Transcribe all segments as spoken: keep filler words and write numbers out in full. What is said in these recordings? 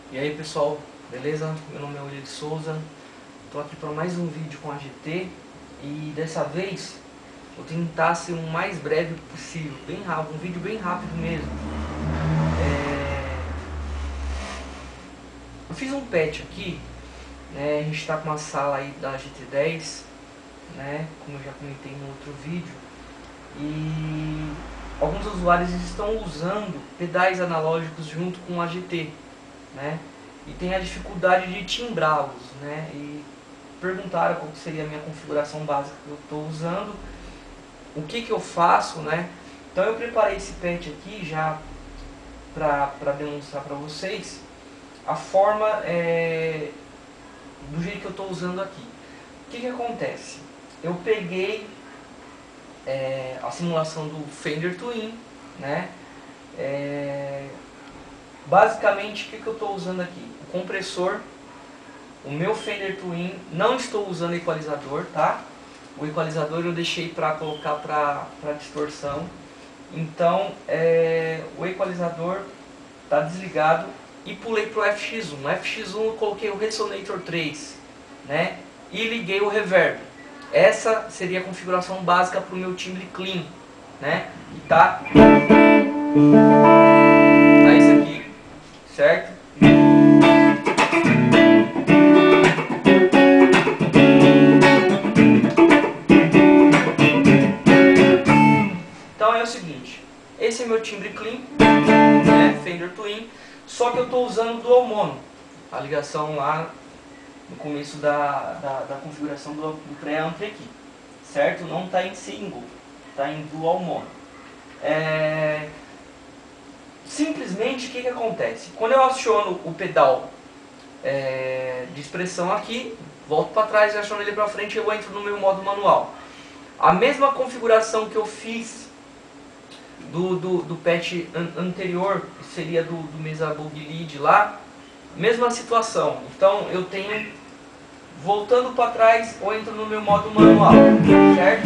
E aí pessoal, beleza? Meu nome é William de Souza, estou aqui para mais um vídeo com a G T e dessa vez vou tentar ser o mais breve possível, bem rápido, um vídeo bem rápido mesmo. É... Eu fiz um patch aqui, né? A gente está com uma sala aí da G T dez, né? Como eu já comentei no outro vídeo, e alguns usuários estão usando pedais analógicos junto com a G T, né? E tem a dificuldade de timbrá-los, né? E perguntaram qual seria a minha configuração básica que eu estou usando, o que que eu faço, né? Então eu preparei esse patch aqui já para demonstrar para vocês a forma é, do jeito que eu estou usando aqui. O que que acontece? Eu peguei é, a simulação do Fender Twin, né? É, basicamente, o que que eu estou usando aqui? O compressor, o meu Fender Twin, não estou usando equalizador, tá? O equalizador eu deixei para colocar para distorção. Então, é, o equalizador está desligado e pulei para o F X um. No F X um eu coloquei o Resonator três, né? E liguei o reverb. Essa seria a configuração básica para o meu timbre clean, né? E tá, tá isso aqui, certo? Então é o seguinte, esse é meu timbre clean, né, Fender Twin, só que eu estou usando dual mono, a ligação lá no começo da, da, da configuração do, do pré-ampli aqui, certo? Não está em single, está em dual mono. É... Simplesmente o que, que acontece? Quando eu aciono o pedal é, de expressão aqui, volto para trás e aciono ele para frente, eu entro no meu modo manual. A mesma configuração que eu fiz do, do, do patch an anterior, que seria do, do Mesa Bug Lead lá, mesma situação. Então eu tenho, voltando para trás, eu entro no meu modo manual, certo?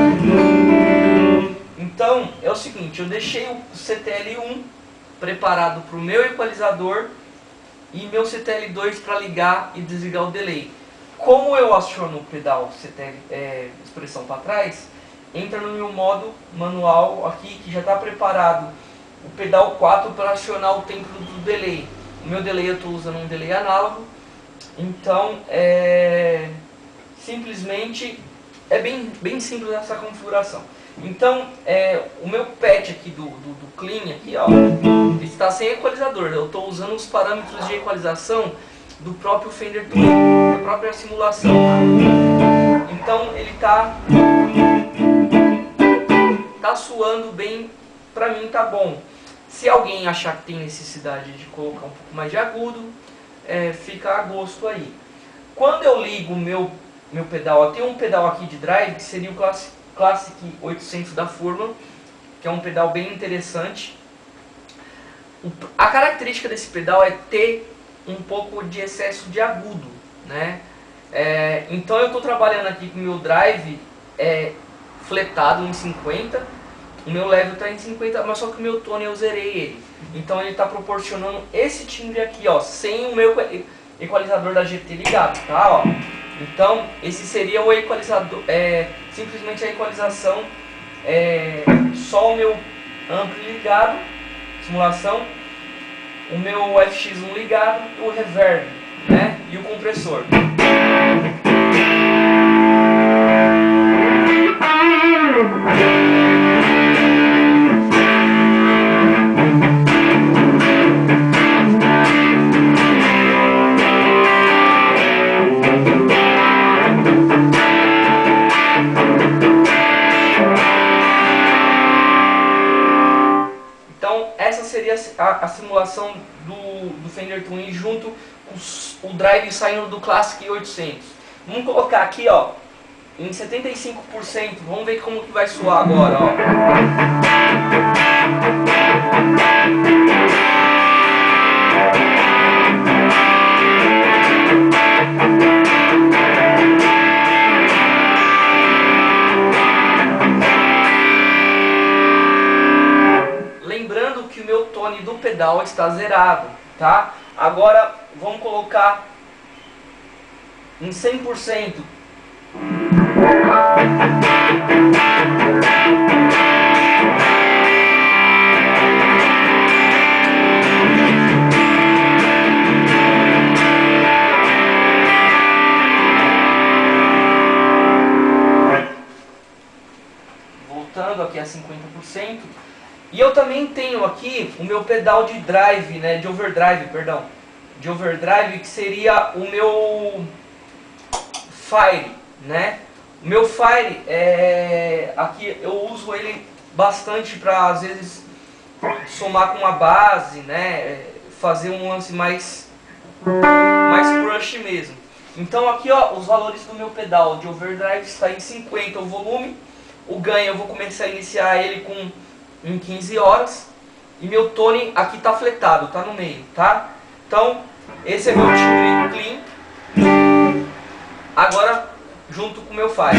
Então é o seguinte, eu deixei o C T L um preparado para o meu equalizador e meu C T L dois para ligar e desligar o delay. Como eu aciono o pedal C T L, é, expressão para trás, entra no meu modo manual aqui, que já está preparado o pedal quatro para acionar o tempo do delay. O meu delay eu estou usando um delay análogo, então é, simplesmente é bem, bem simples essa configuração. Então é, o meu patch aqui do, do, do clean aqui, ó, está sem equalizador. Eu estou usando os parâmetros de equalização do próprio Fender Twin, da própria simulação. Então ele está tá suando bem, pra mim tá bom. Se alguém achar que tem necessidade de colocar um pouco mais de agudo, é, fica a gosto aí. Quando eu ligo o meu, meu pedal, eu tenho um pedal aqui de drive que seria o Classic, Classic oitocentos da Furman, que é um pedal bem interessante. O, a característica desse pedal é ter um pouco de excesso de agudo, né? É, então eu estou trabalhando aqui com o meu drive é, fletado em cinquenta, o meu level está em cinquenta, mas só que o meu tone eu zerei ele. Então ele está proporcionando esse timbre aqui, ó, sem o meu equalizador da G T ligado, tá? Ó. Então esse seria o equalizador, é, simplesmente a equalização, é, só o meu ampli ligado, simulação, o meu F X um ligado, o reverb, né, e o compressor. Então essa seria a, a simulação do, do Fender Twin junto com o drive saindo do Classic oitocentos. Vamos colocar aqui, ó, em setenta e cinco por cento, vamos ver como que vai soar agora, ó. Lembrando que o meu tone do pedal está zerado, tá? Agora vamos colocar em cem por cento. Voltando aqui a cinquenta por cento. E eu também tenho aqui o meu pedal de drive, né, de overdrive, perdão, de overdrive, que seria o meu Fire, né? O meu Fire, é, aqui eu uso ele bastante para às vezes somar com uma base, né, fazer um lance mais mais crush mesmo. Então aqui, ó, os valores do meu pedal de overdrive está em cinquenta o volume. O ganho eu vou começar a iniciar ele com em quinze horas. E meu tone aqui tá fletado, tá no meio, tá? Então, esse é meu timbre clean. Agora, junto com o meu Fire.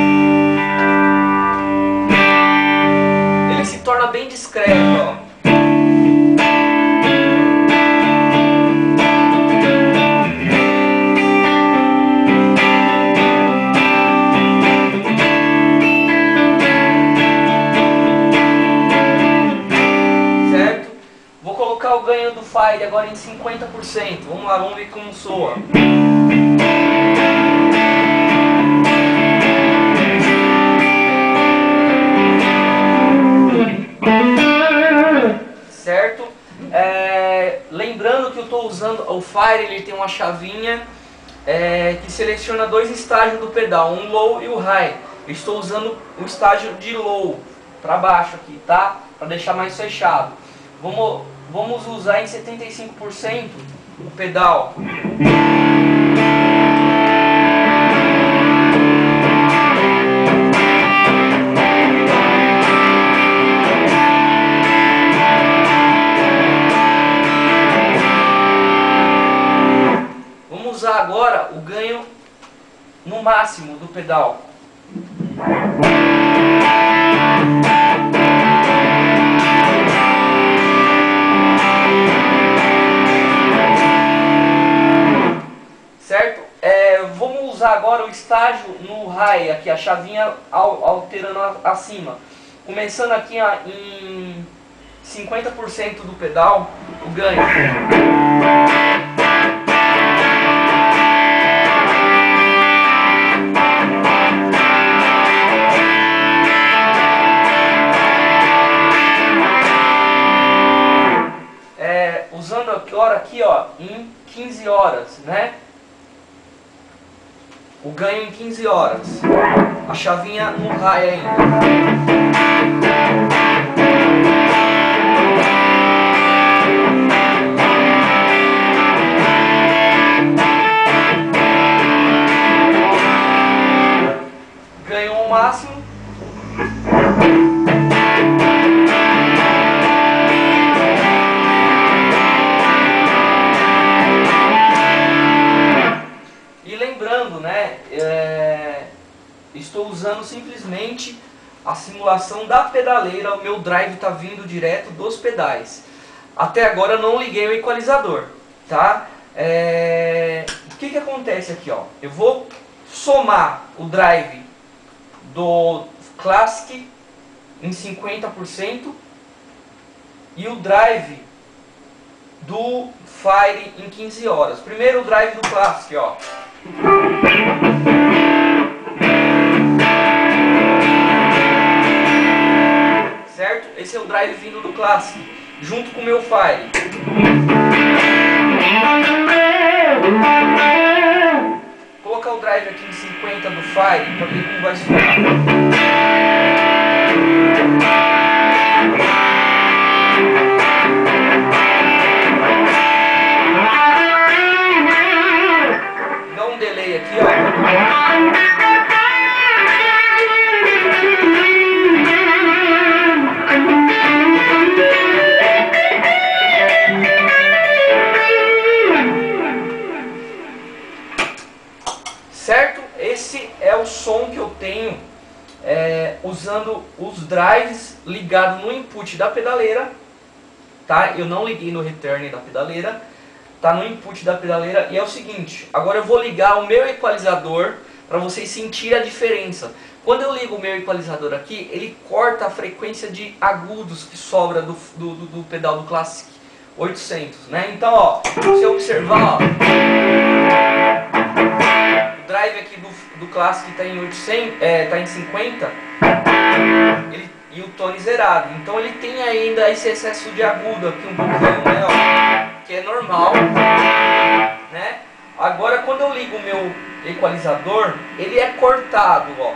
Ele se torna bem discreto, ó. O ganho do Fire agora em cinquenta por cento. Vamos lá, vamos ver como soa. Certo? É, lembrando que eu estou usando o Fire, ele tem uma chavinha é, que seleciona dois estágios do pedal, um low e o high. Eu estou usando o estágio de low para baixo aqui, tá? Para deixar mais fechado. Vamos Vamos usar em setenta e cinco por cento o pedal. Vamos usar agora o ganho no máximo do pedal. Certo? É, vamos usar agora o estágio no high, aqui a chavinha alterando acima. Começando aqui ó, em cinquenta por cento do pedal, o ganho. É, usando agora aqui ó, em quinze horas, né? O ganho em quinze horas. A chavinha no high ainda. Ganho o máximo. Né, é, estou usando simplesmente a simulação da pedaleira. O meu drive está vindo direto dos pedais. Até agora eu não liguei o equalizador, tá? É, o que que acontece aqui, ó? Eu vou somar o drive do Classic em cinquenta por cento e o drive do Fire em quinze horas. Primeiro o drive do Classic, ó. Certo? Esse é o drive vindo do Classic, junto com o meu Fire. Vou colocar o drive aqui em cinquenta do Fire para ver como vai soar. Dá um delay aqui, ó. Certo? Esse é o som que eu tenho é, usando os drives ligados no input da pedaleira, tá? Eu não liguei no return da pedaleira, tá no input da pedaleira. E é o seguinte, agora eu vou ligar o meu equalizador para vocês sentirem a diferença. Quando eu ligo o meu equalizador aqui, ele corta a frequência de agudos que sobra do, do, do, do pedal do Classic oitocentos, né? Então, ó, se eu observar, ó, o drive aqui do, do Classic está em oitocentos, é, tá em cinquenta, ele, e o tone zerado. Então ele tem ainda esse excesso de agudo aqui um pouquinho, né? Ó, que é normal, né? Agora quando eu ligo o meu equalizador, ele é cortado, ó.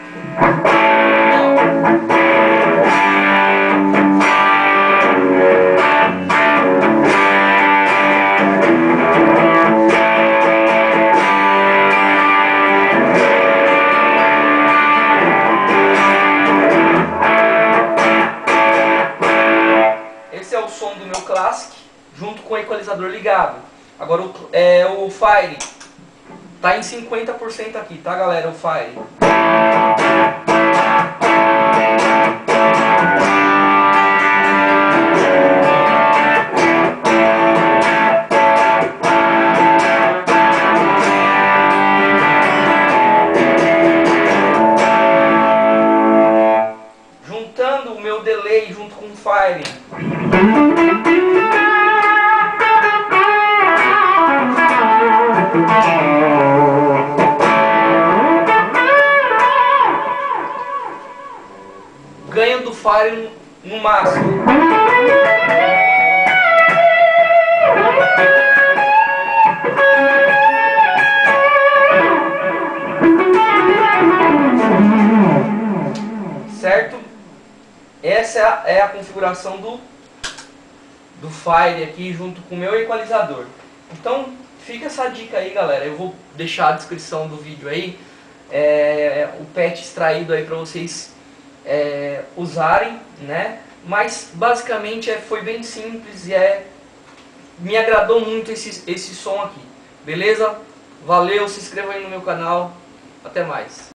Esse é o som do meu Classic junto com o equalizador ligado. Agora o, é, o Fire tá em cinquenta por cento aqui, tá, galera? O Fire. Juntando o meu delay junto com o Fire. Ganho do Fire no máximo. Certo? Essa é a, é a configuração do, do Fire aqui junto com o meu equalizador. Então fica essa dica aí, galera. Eu vou deixar a descrição do vídeo aí, é, o patch extraído aí para vocês É, usarem, né? Mas basicamente é, foi bem simples e é, me agradou muito esse, esse som aqui, beleza? Valeu, se inscreva aí no meu canal, até mais.